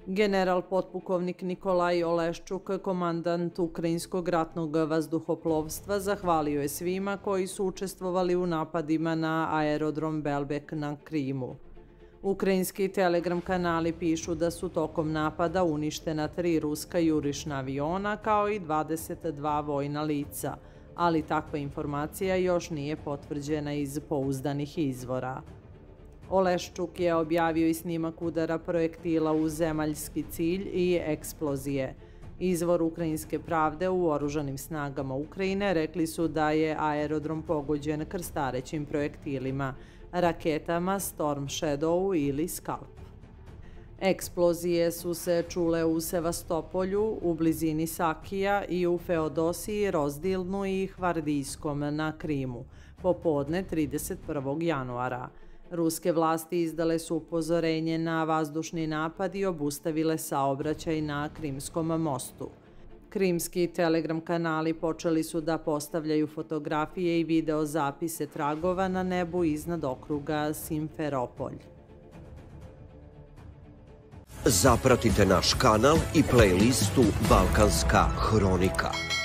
General potpukovnik Nikolaj Oleščuk, komandant Ukrajinskog ratnog vazduhoplovstva, zahvalio je svima koji su učestvovali u napadima na aerodrom Belbek na Krimu. Ukrajinski telegram kanali pišu da su tokom napada uništena 3 ruska jurišna aviona kao i 22 vojna lica, ali takva informacija još nije potvrđena iz pouzdanih izvora. Oleščuk je objavio i snimak udara projektila u zemaljski cilj i eksplozije. Izvor Ukrajinske pravde u oružanim snagama Ukrajine rekli su da je aerodrom pogođen krstarećim projektilima, raketama Storm Shadow ili Scalp. Eksplozije su se čule u Sevastopolju, u blizini Sakija i u Feodosiji, Rozdilnu i Hvardijskom na Krimu, popodne 31. januara. Ruske vlasti izdale su upozorenje na vazdušni napad i obustavile saobraćaj na Krimskom mostu. Krimski telegram kanali počeli su da postavljaju fotografije i video zapise tragova na nebu iznad okruga Simferopolj. Zapratite naš kanal i playlistu Balkanska hronika.